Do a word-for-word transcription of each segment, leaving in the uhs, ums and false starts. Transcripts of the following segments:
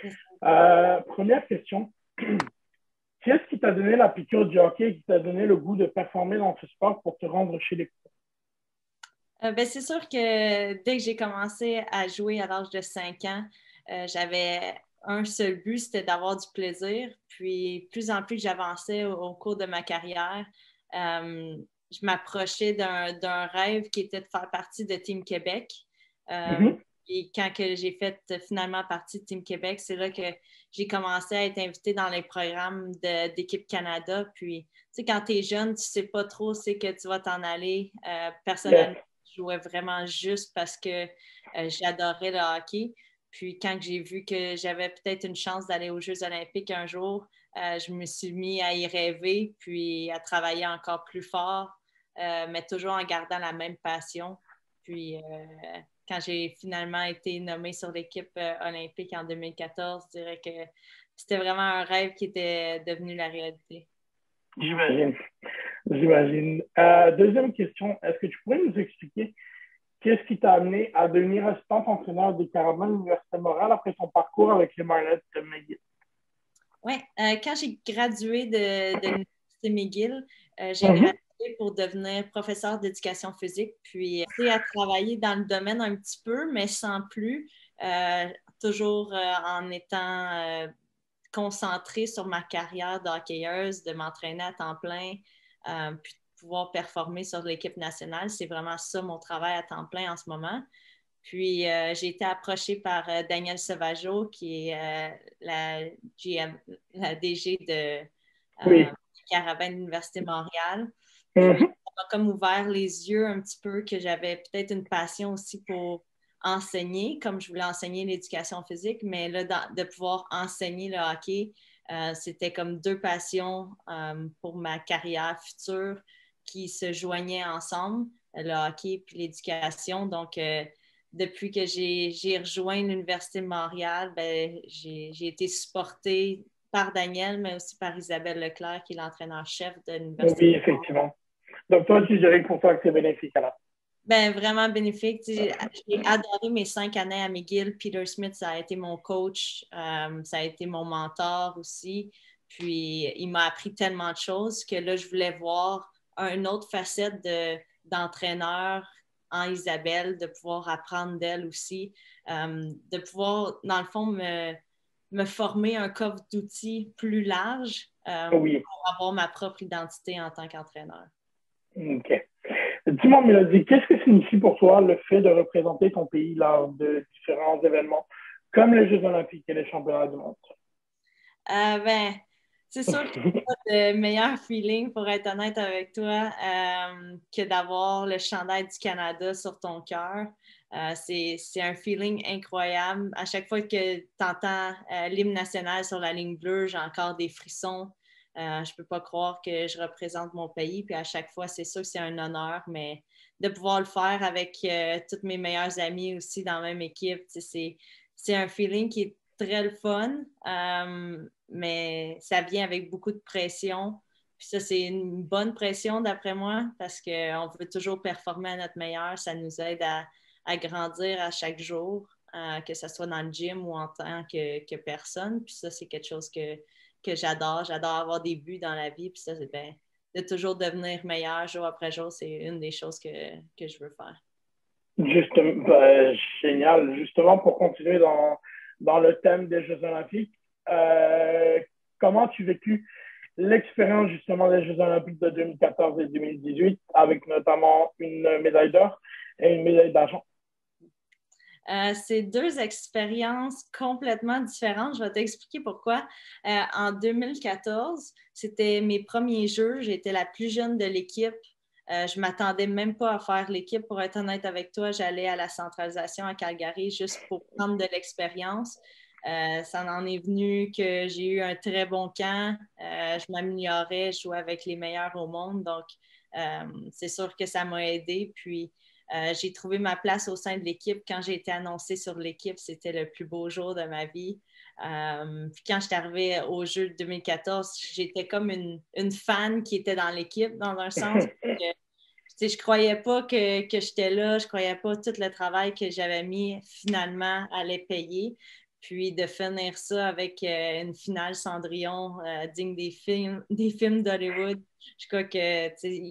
Euh, première question. Qu'est-ce qui t'a donné la piqûre du hockey et qui t'a donné le goût de performer dans ce sport pour te rendre chez les pros? Euh, ben, c'est sûr que dès que j'ai commencé à jouer à l'âge de cinq ans, euh, j'avais un seul but, c'était d'avoir du plaisir. Puis, plus en plus que j'avançais au, au cours de ma carrière, euh, je m'approchais d'un, d'un rêve qui était de faire partie de Team Québec. Euh, Mhm. et quand que j'ai fait finalement partie de Team Québec, c'est là que j'ai commencé à être invitée dans les programmes de- d'équipe Canada. Puis, tu sais, quand tu es jeune, tu sais pas trop c'est que tu vas t'en aller. Euh, Yes. personnellement, je jouais vraiment juste parce que euh, j'adorais le hockey. Puis quand j'ai vu que j'avais peut-être une chance d'aller aux Jeux olympiques un jour, euh, je me suis mis à y rêver, puis à travailler encore plus fort, euh, mais toujours en gardant la même passion. Puis euh, quand j'ai finalement été nommée sur l'équipe euh, olympique en deux mille quatorze, je dirais que c'était vraiment un rêve qui était devenu la réalité. J'imagine. J'imagine. Euh, deuxième question. Est-ce que tu pourrais nous expliquer qu'est-ce qui t'a amené à devenir assistant entraîneur des Carabins de l'Université Montréal après ton parcours avec les Marlins de McGill? Oui, euh, quand j'ai gradué de, de l'Université McGill, euh, j'ai Mhm. gradué pour devenir professeur d'éducation physique, puis j'ai à travailler dans le domaine un petit peu, mais sans plus, euh, toujours euh, en étant euh, concentrée sur ma carrière d'hockeyeuse, de m'entraîner à temps plein, euh, puis de pouvoir performer sur l'équipe nationale. C'est vraiment ça mon travail à temps plein en ce moment. Puis, euh, j'ai été approchée par euh, Daniel Sauvageau, qui est euh, la G M, la D G de euh, Oui. Carabin de l'Université de Montréal. Puis, Mhm. ça m'a comme ouvert les yeux un petit peu que j'avais peut-être une passion aussi pour enseigner, comme je voulais enseigner l'éducation physique, mais là, dans- de pouvoir enseigner le hockey, euh, c'était comme deux passions euh, pour ma carrière future qui se joignaient ensemble, le hockey puis l'éducation. Donc, euh, depuis que j'ai, j'ai rejoint l'Université de Montréal, ben, j'ai, j'ai été supportée par Daniel, mais aussi par Isabelle Leclerc, qui est l'entraîneur-chef de l'Université de Oui, Montréal. effectivement. Donc, toi, tu dirais que pour toi, que c'est bénéfique alors? Ben, vraiment bénéfique. Tu sais, J'ai adoré mes cinq années à McGill. Peter Smith, ça a été mon coach, euh, ça a été mon mentor aussi. Puis, il m'a appris tellement de choses que là, je voulais voir une autre facette de, d'entraîneur en Isabelle, de pouvoir apprendre d'elle aussi, euh, de pouvoir, dans le fond, me, me former un coffre d'outils plus large euh, Oui. pour avoir ma propre identité en tant qu'entraîneur. OK. Dis-moi, Mélodie, qu'est-ce que signifie pour toi le fait de représenter ton pays lors de différents événements comme les Jeux olympiques et les championnats du monde? Euh, ben, c'est sûr qu'il n'y a pas de meilleur feeling, pour être honnête avec toi, euh, que d'avoir le chandail du Canada sur ton cœur. Euh, c'est, c'est un feeling incroyable. À chaque fois que tu entends euh, l'hymne national sur la ligne bleue, j'ai encore des frissons. Euh, je ne peux pas croire que je représente mon pays. Puis à chaque fois, c'est sûr que c'est un honneur, mais de pouvoir le faire avec euh, toutes mes meilleures amies aussi dans la même équipe, c'est, c'est un feeling qui est très le fun, euh, mais ça vient avec beaucoup de pression. Puis ça, c'est une bonne pression d'après moi parce qu'on veut toujours performer à notre meilleur. Ça nous aide à, à grandir à chaque jour, euh, que ce soit dans le gym ou en tant que, que personne. Puis ça, c'est quelque chose que, que j'adore. J'adore avoir des buts dans la vie. Puis ça, c'est bien de toujours devenir meilleur jour après jour. C'est une des choses que, que je veux faire. Justement, ben, génial. Justement, pour continuer dans, dans le thème des Jeux olympiques, euh, comment tu vécu l'expérience justement des Jeux olympiques de deux mille quatorze et deux mille dix-huit avec notamment une médaille d'or et une médaille d'argent? Euh, c'est deux expériences complètement différentes. Je vais t'expliquer pourquoi. Euh, en deux mille quatorze, c'était mes premiers jeux. J'étais la plus jeune de l'équipe. Euh, je ne m'attendais même pas à faire l'équipe. Pour être honnête avec toi, j'allais à la centralisation à Calgary juste pour prendre de l'expérience. Euh, ça en est venu que j'ai eu un très bon camp. Euh, je m'améliorais, je jouais avec les meilleurs au monde. Donc, euh, c'est sûr que ça m'a aidé. Puis, euh, j'ai trouvé ma place au sein de l'équipe. Quand j'ai été annoncée sur l'équipe, c'était le plus beau jour de ma vie. Euh, puis quand je suis arrivée au jeu de deux mille quatorze, j'étais comme une, une fan qui était dans l'équipe, dans un sens. Que, je ne croyais pas que, que j'étais là, je ne croyais pas tout le travail que j'avais mis finalement allait payer. Puis de finir ça avec euh, une finale Cendrillon euh, digne des films, des films d'Hollywood. Je crois que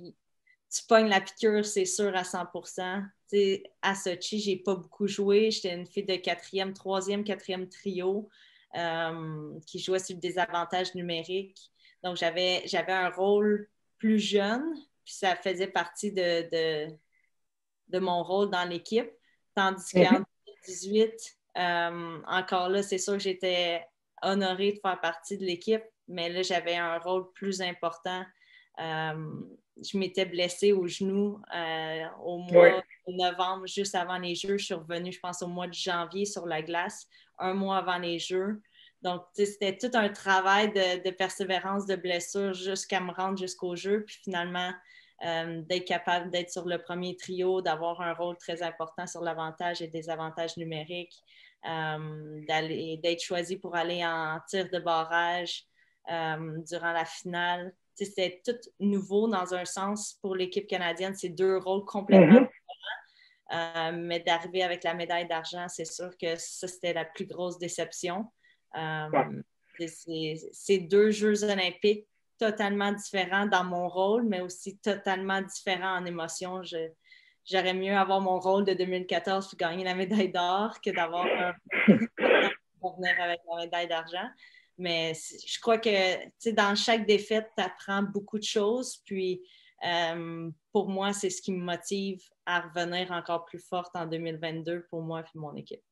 tu pognes la piqûre, c'est sûr, à cent pour cent. T'sais, à Sochi, j'ai pas beaucoup joué. J'étais une fille de quatrième, troisième, quatrième trio euh, qui jouait sur le désavantage numérique. Donc, j'avais, j'avais un rôle plus jeune, puis ça faisait partie de, de, de mon rôle dans l'équipe. Tandis qu'en deux mille dix-huit, euh, encore là, c'est sûr que j'étais honorée de faire partie de l'équipe, mais là, j'avais un rôle plus important. Euh, je m'étais blessée au genou euh, au mois de novembre, juste avant les Jeux. Je suis revenue, je pense, au mois de janvier sur la glace, un mois avant les Jeux. Donc, c'était tout un travail de, de persévérance, de blessure jusqu'à me rendre jusqu'au jeu. Puis finalement, euh, d'être capable d'être sur le premier trio, d'avoir un rôle très important sur l'avantage et désavantage numériques, euh, d'aller, d'être choisi pour aller en tir de barrage euh, durant la finale. C'était tout nouveau dans un sens pour l'équipe canadienne. C'est deux rôles complètement mm-hmm. différents. Euh, mais d'arriver avec la médaille d'argent, c'est sûr que ça, c'était la plus grosse déception. Euh, ouais. c'est, c'est deux Jeux olympiques totalement différents dans mon rôle, mais aussi totalement différents en émotion. Je, j'aurais mieux avoir mon rôle de deux mille quatorze puis gagner la médaille d'or que d'avoir un pour venir avec la médaille d'argent. Mais je crois que dans chaque défaite, tu apprends beaucoup de choses. Puis euh, pour moi, c'est ce qui me motive à revenir encore plus forte en deux mille vingt-deux pour moi et mon équipe.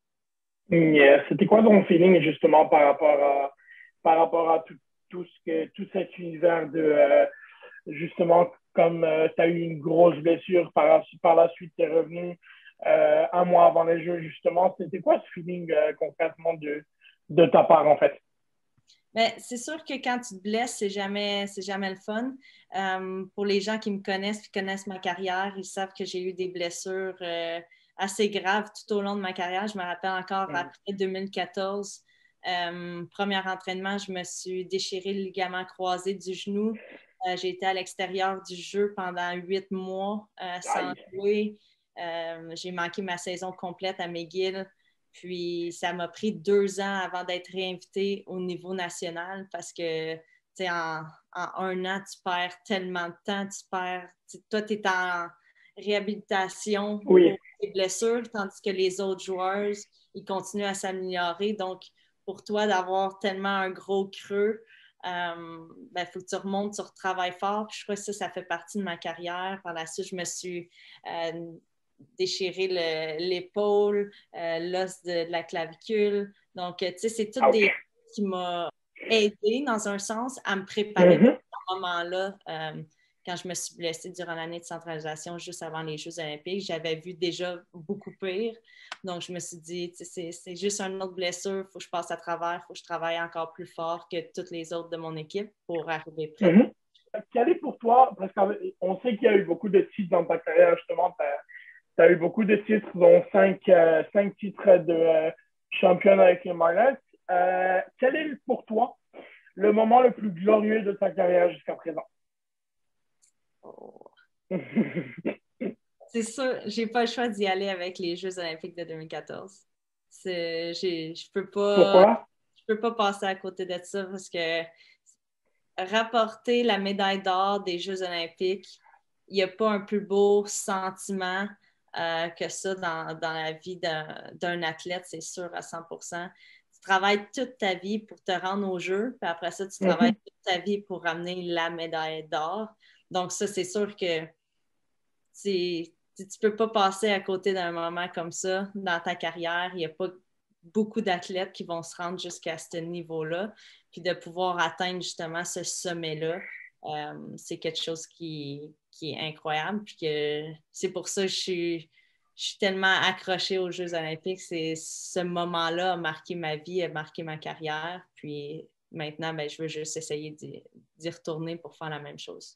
Yeah. C'était quoi ton feeling justement par rapport à, par rapport à tout, tout, ce que, tout cet univers de euh, justement comme euh, tu as eu une grosse blessure, par, par la suite tu es revenu euh, un mois avant les Jeux justement. C'était quoi ce feeling euh, concrètement de, de ta part en fait? Bien, c'est sûr que quand tu te blesses, c'est jamais, c'est jamais le fun. Euh, pour les gens qui me connaissent et connaissent ma carrière, ils savent que j'ai eu des blessures euh, assez graves tout au long de ma carrière. Je me rappelle encore mmh. après deux mille quatorze, euh, premier entraînement, je me suis déchiré le ligament croisé du genou. Euh, j'ai été à l'extérieur du jeu pendant huit mois euh, sans jouer. Euh, j'ai manqué ma saison complète à McGill. Puis, ça m'a pris deux ans avant d'être réinvitée au niveau national parce que, tu sais, en, en un an, tu perds tellement de temps, tu perds... Toi, tu es en réhabilitation oui. pour tes blessures, tandis que les autres joueurs, ils continuent à s'améliorer. Donc, pour toi, d'avoir tellement un gros creux, euh, ben, faut que tu remontes, tu retravailles fort. Puis, je crois que ça, ça fait partie de ma carrière. Par la suite, je me suis... Euh, déchirer le, l'épaule, euh, l'os de, de la clavicule. Donc, tu sais, c'est tout des choses qui m'ont aidé dans un sens à me préparer mm-hmm. pour ce moment-là. Euh, quand je me suis blessée durant l'année de centralisation, juste avant les Jeux olympiques, j'avais vu déjà beaucoup pire. Donc, je me suis dit, c'est, c'est juste une autre blessure, il faut que je passe à travers, il faut que je travaille encore plus fort que toutes les autres de mon équipe pour arriver prête. Mm-hmm. Quel est pour toi, parce qu'on sait qu'il y a eu beaucoup de titres dans ta carrière, justement, tu as eu beaucoup de titres, dont cinq, euh, cinq titres de euh, championne avec les Marlins. Euh, quel est pour toi le moment le plus glorieux de ta carrière jusqu'à présent? Oh. C'est sûr, j'ai pas le choix d'y aller avec les Jeux olympiques de deux mille quatorze. C'est, j'ai, je peux pas. Pourquoi? Je peux pas passer à côté de ça parce que rapporter la médaille d'or des Jeux olympiques, il n'y a pas un plus beau sentiment euh, que ça dans, dans la vie d'un, d'un athlète, c'est sûr, à cent pour cent. Tu travailles toute ta vie pour te rendre aux Jeux, puis après ça, tu mm-hmm. travailles toute ta vie pour ramener la médaille d'or. Donc ça, c'est sûr que c'est, tu ne peux pas passer à côté d'un moment comme ça dans ta carrière. Il n'y a pas beaucoup d'athlètes qui vont se rendre jusqu'à ce niveau-là. Puis de pouvoir atteindre justement ce sommet-là, euh, c'est quelque chose qui, qui est incroyable. Puis que c'est pour ça que je suis, je suis tellement accrochée aux Jeux olympiques. C'est, ce moment-là a marqué ma vie, a marqué ma carrière. Puis maintenant, ben, je veux juste essayer d'y, d'y retourner pour faire la même chose.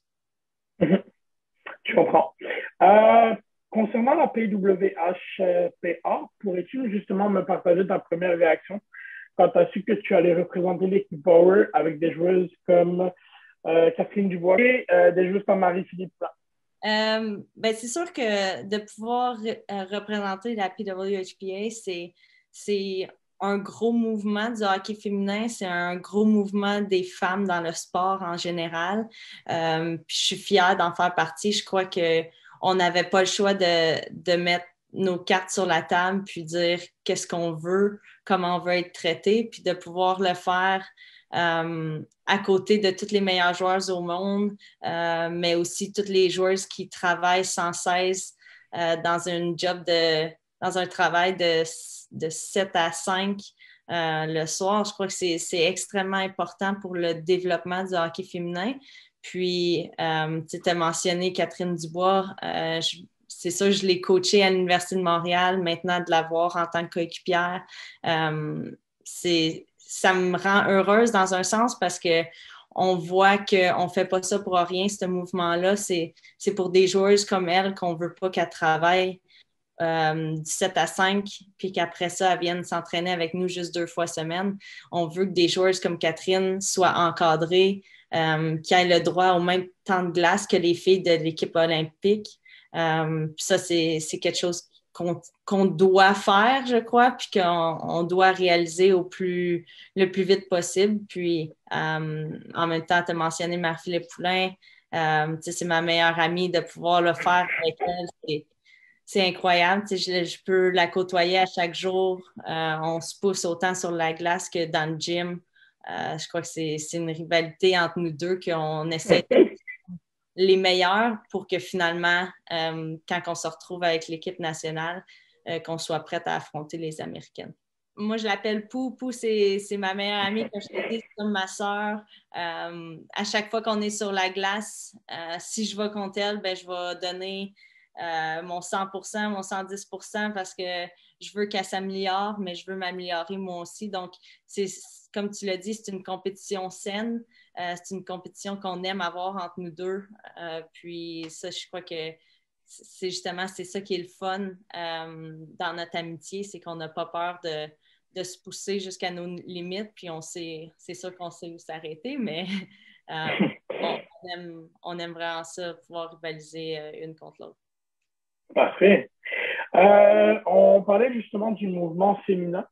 Je comprends. Euh, concernant la P W H P A, pourrais-tu justement me partager ta première réaction quand tu as su que tu allais représenter l'équipe Power avec des joueuses comme euh, Catherine Dubois et euh, des joueuses comme Marie-Philippe Plante? Euh, ben, c'est sûr que de pouvoir euh, représenter la P W H P A, c'est, c'est un gros mouvement du hockey féminin, c'est un gros mouvement des femmes dans le sport en général. Euh, puis je suis fière d'en faire partie. Je crois qu'on n'avait pas le choix de, de mettre nos cartes sur la table puis dire qu'est-ce qu'on veut, comment on veut être traité, puis de pouvoir le faire euh, à côté de toutes les meilleures joueuses au monde, euh, mais aussi toutes les joueuses qui travaillent sans cesse euh, dans un job de dans un travail de, de sept à cinq euh, le soir. Je crois que c'est, c'est extrêmement important pour le développement du hockey féminin. Puis, euh, tu as mentionné Catherine Dubois. Euh, je, c'est ça, je l'ai coachée à l'Université de Montréal. Maintenant, de la voir en tant que coéquipière, euh, c'est, ça me rend heureuse dans un sens parce que on voit qu'on ne fait pas ça pour rien, ce mouvement-là. C'est, c'est pour des joueuses comme elle qu'on ne veut pas qu'elles travaillent Euh, du sept à cinq, puis qu'après ça, elles viennent s'entraîner avec nous juste deux fois semaine. On veut que des joueuses comme Catherine soient encadrées, euh, qui aient le droit au même temps de glace que les filles de l'équipe olympique. Euh, puis ça, c'est, c'est quelque chose qu'on, qu'on doit faire, je crois, puis qu'on on doit réaliser au plus, le plus vite possible. Puis, euh, en même temps, tu as mentionné Marie-Philippe Poulin. Euh, c'est ma meilleure amie de pouvoir le faire avec elle. C'est, c'est incroyable. Je, je peux la côtoyer à chaque jour. Euh, on se pousse autant sur la glace que dans le gym. Euh, je crois que c'est, c'est une rivalité entre nous deux qu'on essaie de les meilleurs pour que finalement, euh, quand on se retrouve avec l'équipe nationale, euh, qu'on soit prête à affronter les Américaines. Moi, je l'appelle Pou. Pou, c'est, c'est ma meilleure amie. Comme je te dis, c'est comme ma sœur. Euh, à chaque fois qu'on est sur la glace, euh, si je vais contre elle, ben, je vais donner euh, mon cent pour cent, mon cent dix pour cent parce que je veux qu'elle s'améliore, mais je veux m'améliorer moi aussi. Donc, c'est, comme tu l'as dit, c'est une compétition saine. Euh, c'est une compétition qu'on aime avoir entre nous deux. Euh, puis ça, je crois que c'est justement c'est ça qui est le fun euh, dans notre amitié, c'est qu'on n'a pas peur de, de se pousser jusqu'à nos limites, puis on sait, c'est sûr qu'on sait où s'arrêter, mais euh, on, on, aime, on aime vraiment ça, pouvoir rivaliser euh, une contre l'autre. Parfait. Euh, on parlait justement du mouvement féminin.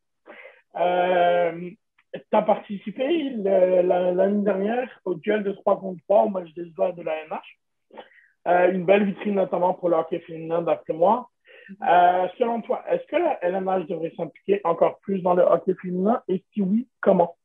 Euh, tu as participé le, la, l'année dernière au duel de trois contre trois au match des joueurs de la N H. Euh, une belle vitrine notamment pour le hockey féminin d'après moi. Euh, selon toi, est-ce que la L N H devrait s'impliquer encore plus dans le hockey féminin et si oui, comment?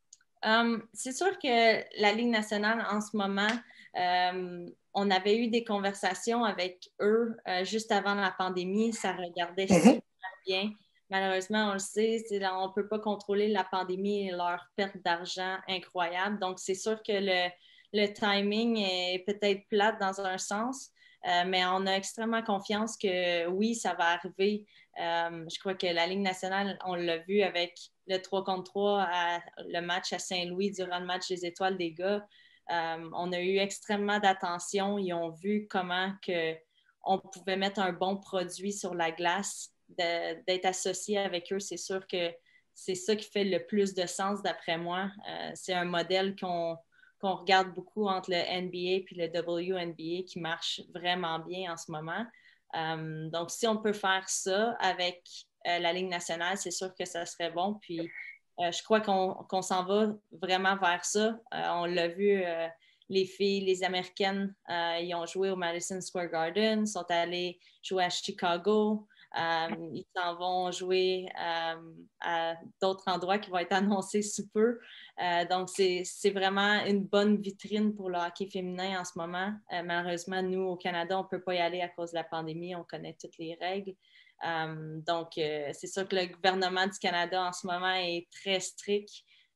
Um, c'est sûr que la Ligue nationale en ce moment, um, on avait eu des conversations avec eux euh, juste avant la pandémie. Ça regardait mm-hmm. super bien. Malheureusement, on le sait, là, on ne peut pas contrôler la pandémie et leur perte d'argent incroyable. Donc, c'est sûr que le, le timing est peut-être plate dans un sens, euh, mais on a extrêmement confiance que oui, ça va arriver. Euh, je crois que la Ligue nationale, on l'a vu avec le trois contre trois, à, le match à Saint-Louis durant le match des Étoiles des gars. Euh, on a eu extrêmement d'attention. Ils ont vu comment que on pouvait mettre un bon produit sur la glace, de, d'être associé avec eux. C'est sûr que c'est ça qui fait le plus de sens d'après moi. Euh, c'est un modèle qu'on, qu'on regarde beaucoup entre le N B A et le W N B A qui marche vraiment bien en ce moment. Um, donc, si on peut faire ça avec euh, la Ligue nationale, c'est sûr que ça serait bon. Puis, euh, je crois qu'on, qu'on s'en va vraiment vers ça. Euh, on l'a vu, euh, les filles, les Américaines, euh, ils ont joué au Madison Square Garden, sont allées jouer à Chicago. Um, ils s'en vont jouer um, à d'autres endroits qui vont être annoncés sous peu. Euh, donc, c'est, c'est vraiment une bonne vitrine pour le hockey féminin en ce moment. Euh, malheureusement, nous, au Canada, on ne peut pas y aller à cause de la pandémie. On connaît toutes les règles. Um, donc, euh, c'est sûr que le gouvernement du Canada en ce moment est très strict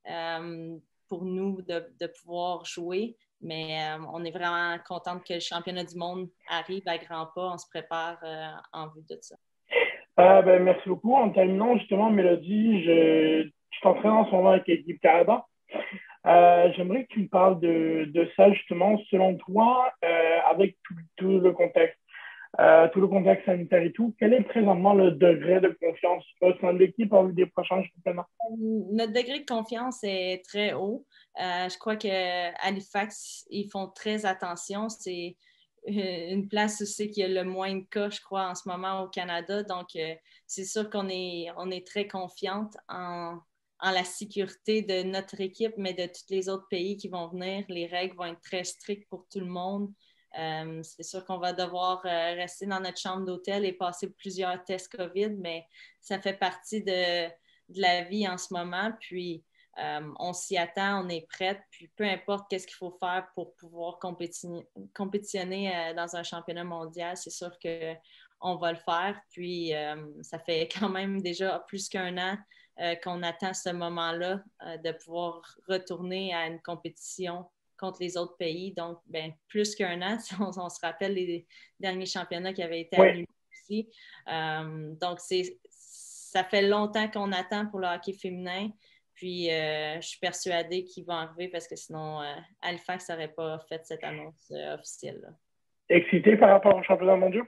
um, pour nous de, de pouvoir jouer. Mais euh, on est vraiment contente que le championnat du monde arrive à grands pas. On se prépare euh, en vue de ça. Euh, ben, merci beaucoup. En terminant, justement, Mélodie, je, je t'entraîne en ce moment avec l'équipe Canada. Euh, j'aimerais que tu me parles de, de ça, justement, selon toi, euh, avec tout, tout le contexte, euh, tout le contexte sanitaire et tout, quel est présentement le degré de confiance au sein de l'équipe en vue des prochains championnats? Notre degré de confiance est très haut. Euh, je crois qu'à Halifax, ils font très attention. C'est une place où c'est qu'il y a le moins de cas, je crois, en ce moment au Canada. Donc, euh, c'est sûr qu'on est, on est très confiante en, en la sécurité de notre équipe, mais de tous les autres pays qui vont venir. Les règles vont être très strictes pour tout le monde. Euh, c'est sûr qu'on va devoir euh, rester dans notre chambre d'hôtel et passer plusieurs tests COVID, mais ça fait partie de, de la vie en ce moment. Puis, euh, on s'y attend, on est prête. Puis, peu importe qu'est-ce qu'il faut faire pour pouvoir compétitionner, compétitionner euh, dans un championnat mondial, c'est sûr qu'on va le faire. Puis, euh, ça fait quand même déjà plus qu'un an euh, qu'on attend ce moment-là euh, de pouvoir retourner à une compétition contre les autres pays. Donc, ben, plus qu'un an, si on, on se rappelle les derniers championnats qui avaient été Oui. annulés aussi. Euh, donc, c'est, ça fait longtemps qu'on attend pour le hockey féminin. Puis, euh, je suis persuadée qu'ils vont arriver parce que sinon, euh, Halifax n'aurait pas fait cette annonce euh, officielle. Là. Excité par rapport au championnat mondial?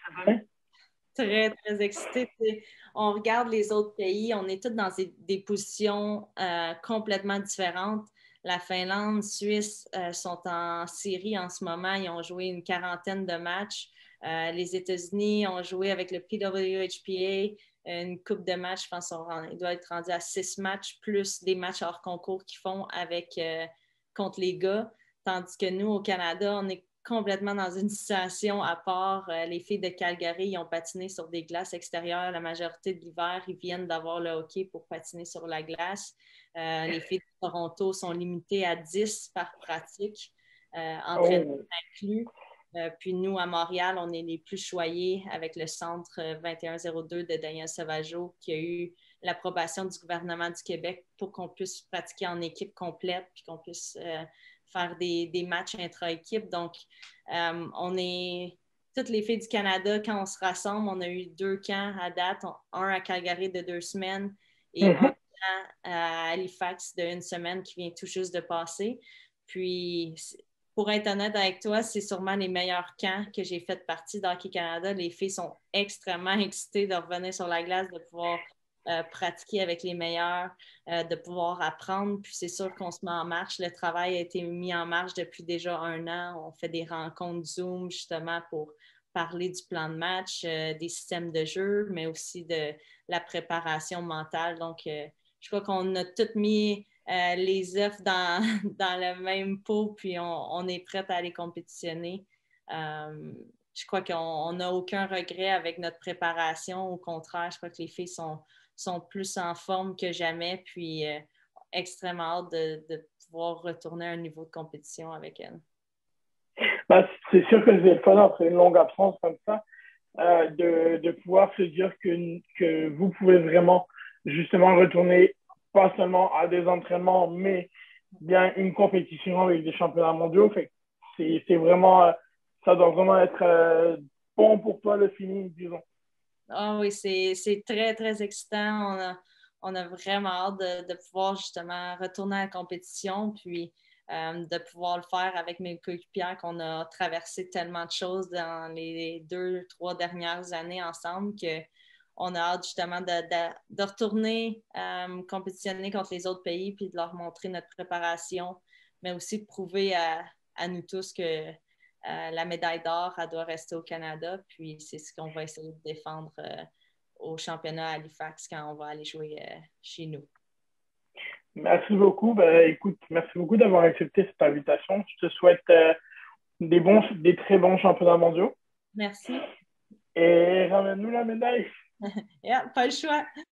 Très, très excitée. On regarde les autres pays, on est tous dans des, des positions euh, complètement différentes. La Finlande, Suisse euh, sont en série en ce moment. Ils ont joué une quarantaine de matchs. Euh, les États-Unis ont joué avec le P W H P A une coupe de matchs. Je pense qu'ils doivent être rendus à six matchs, plus des matchs hors concours qu'ils font avec, euh, contre les gars. Tandis que nous, au Canada, on est complètement dans une situation à part. Euh, les filles de Calgary, ils ont patiné sur des glaces extérieures. La majorité de l'hiver, ils viennent d'avoir le hockey pour patiner sur la glace. Euh, les filles de Toronto sont limitées à dix par pratique, euh, entraînement oh. inclus. Euh, puis nous, à Montréal, on est les plus choyés avec le centre vingt et un zéro deux de Daniel Sauvageau qui a eu l'approbation du gouvernement du Québec pour qu'on puisse pratiquer en équipe complète puis qu'on puisse euh, faire des, des matchs intra-équipe. Donc, euh, on est toutes les filles du Canada, quand on se rassemble, on a eu deux camps à date, un à Calgary de deux semaines et mm-hmm. un camp à Halifax de une semaine qui vient tout juste de passer. Puis, pour être honnête avec toi, c'est sûrement les meilleurs camps que j'ai fait partie d'Hockey Canada. Les filles sont extrêmement excitées de revenir sur la glace, de pouvoir euh, pratiquer avec les meilleurs, euh, de pouvoir apprendre. Puis c'est sûr qu'on se met en marche. Le travail a été mis en marche depuis déjà un an. On fait des rencontres Zoom justement pour parler du plan de match, euh, des systèmes de jeu, mais aussi de la préparation mentale. Donc, euh, je crois qu'on a tout mis Euh, les œufs dans, dans le même pot, puis on, on est prête à aller compétitionner. Euh, je crois qu'on n'a aucun regret avec notre préparation. Au contraire, je crois que les filles sont, sont plus en forme que jamais, puis euh, extrêmement hâte de, de pouvoir retourner à un niveau de compétition avec elles. Ben, c'est sûr que c'est le fun après une longue absence comme ça, euh, de, de pouvoir se dire que, que vous pouvez vraiment justement retourner pas seulement à des entraînements, mais bien une compétition avec des championnats mondiaux. Fait c'est, c'est vraiment, ça doit vraiment être euh, bon pour toi le feeling, disons. Ah oui, c'est, c'est très, très excitant. On a, on a vraiment hâte de, de pouvoir justement retourner à la compétition, puis euh, de pouvoir le faire avec mes coéquipières qu'on a traversé tellement de choses dans les deux, trois dernières années ensemble que on a hâte justement de, de, de retourner euh, compétitionner contre les autres pays puis de leur montrer notre préparation, mais aussi de prouver à, à nous tous que euh, la médaille d'or, elle doit rester au Canada. Puis c'est ce qu'on va essayer de défendre euh, au championnat à Halifax quand on va aller jouer euh, chez nous. Merci beaucoup. Ben, écoute, merci beaucoup d'avoir accepté cette invitation. Je te souhaite euh, des, bons, des très bons championnats mondiaux. Merci. Et ramène-nous la médaille. Yeah, pas le choix.